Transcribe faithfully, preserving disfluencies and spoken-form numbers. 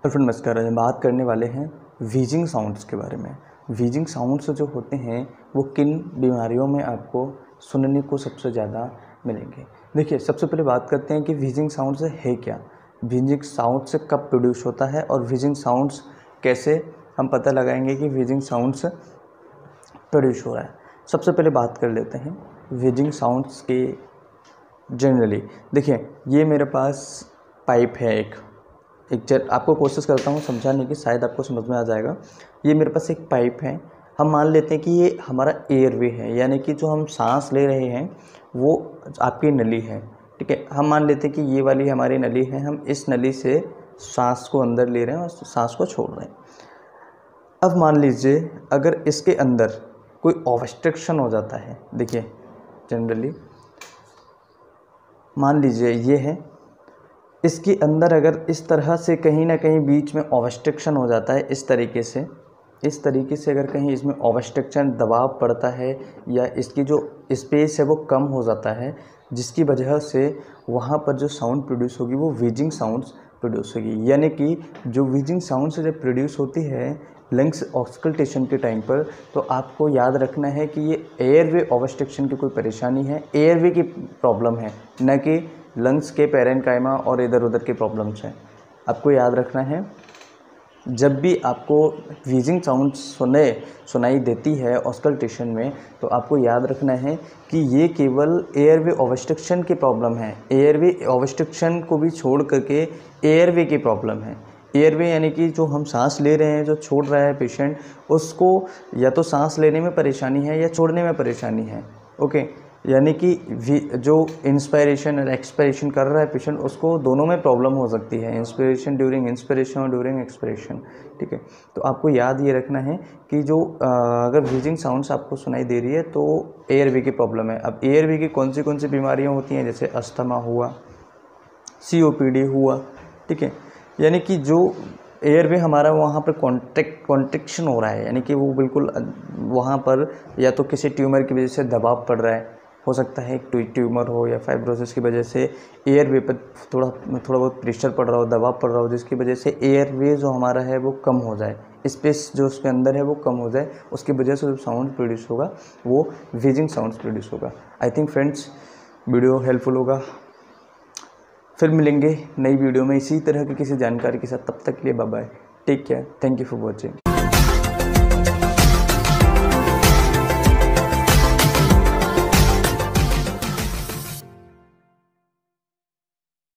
तो फ्रेंड नमस्कार, आज हम बात करने वाले हैं वीजिंग साउंड्स के बारे में। वीजिंग साउंड्स जो होते हैं वो किन बीमारियों में आपको सुनने को सबसे ज़्यादा मिलेंगे। देखिए, सबसे पहले बात करते हैं कि वीजिंग साउंड्स है क्या, वीजिंग साउंड्स कब प्रोड्यूस होता है और वीजिंग साउंड्स कैसे हम पता लगाएंगे कि वीजिंग साउंड्स प्रोड्यूस हो रहा है। सबसे पहले बात कर लेते हैं वीजिंग साउंड्स के जनरली। देखिए, ये मेरे पास पाइप है एक एक चल आपको कोशिश करता हूँ समझाने की, शायद आपको समझ में आ जाएगा। ये मेरे पास एक पाइप है। हम मान लेते हैं कि ये हमारा एयरवे है, यानी कि जो हम सांस ले रहे हैं वो आपकी नली है। ठीक है, हम मान लेते हैं कि ये वाली हमारी नली है, हम इस नली से सांस को अंदर ले रहे हैं और सांस को छोड़ रहे हैं। अब मान लीजिए अगर इसके अंदर कोई ऑब्स्ट्रक्शन हो जाता है। देखिए, जनरली मान लीजिए ये है, इसके अंदर अगर इस तरह से कहीं ना कहीं बीच में ऑब्स्ट्रक्शन हो जाता है, इस तरीके से इस तरीके से अगर कहीं इसमें ऑब्स्ट्रक्शन दबाव पड़ता है या इसकी जो स्पेस है वो कम हो जाता है, जिसकी वजह से वहाँ पर जो साउंड प्रोड्यूस होगी वो वीजिंग साउंड्स प्रोड्यूस होगी। यानी कि जो वीजिंग साउंड्स जब प्रोड्यूस होती है लंग्स ऑस्कल्टेशन के टाइम पर, तो आपको याद रखना है कि ये एयरवे ऑब्स्ट्रक्शन की कोई परेशानी है, एयरवे की प्रॉब्लम है, न कि लंग्स के पैरेन्काइमा और इधर उधर के प्रॉब्लम्स हैं। आपको याद रखना है, जब भी आपको वीजिंग साउंड सुने सुनाई देती है ऑस्कल्टेशन में, तो आपको याद रखना है कि ये केवल एयरवे ऑब्स्ट्रक्शन की प्रॉब्लम है। एयरवे ऑब्स्ट्रक्शन को भी छोड़ करके एयरवे की प्रॉब्लम है। एयरवे यानी कि जो हम सांस ले रहे हैं, जो छोड़ रहा है पेशेंट, उसको या तो सांस लेने में परेशानी है या छोड़ने में परेशानी है। ओके, यानी कि जो इंस्पायरेशन और एक्सपायरेशन कर रहा है पेशेंट, उसको दोनों में प्रॉब्लम हो सकती है, इंस्पिरेशन ड्यूरिंग इंस्पिरेशन और ड्यूरिंग एक्सपिरेशन। ठीक है, तो आपको याद ये रखना है कि जो अगर वीजिंग साउंड्स आपको सुनाई दे रही है तो एयरवे की प्रॉब्लम है। अब एयरवे की कौन सी कौन सी बीमारियां होती हैं, जैसे अस्थमा हुआ, सी ओ पी डी हुआ। ठीक है, यानी कि जो एयरवे हमारा वहाँ पर कॉन्ट्रैक्ट कॉन्ट्रैक्शन हो रहा है, यानी कि वो बिल्कुल वहाँ पर या तो किसी ट्यूमर की वजह से दबाव पड़ रहा है, हो सकता है एक ट्यूमर हो, या फाइब्रोसिस की वजह से एयरवे पर थोड़ा थोड़ा बहुत प्रेशर पड़ रहा हो, दबाव पड़ रहा हो, जिसकी वजह से एयरवे जो हमारा है वो कम हो जाए, स्पेस जो उसके अंदर है वो कम हो जाए, उसकी वजह से जो साउंड प्रोड्यूस होगा वो वीजिंग साउंड्स प्रोड्यूस होगा। I think friends video helpful होगा। फिर मिलेंगे नई वीडियो में इसी तरह की किसी जानकारी के साथ, तब तक के लिए bye bye, take care, thank you for watching.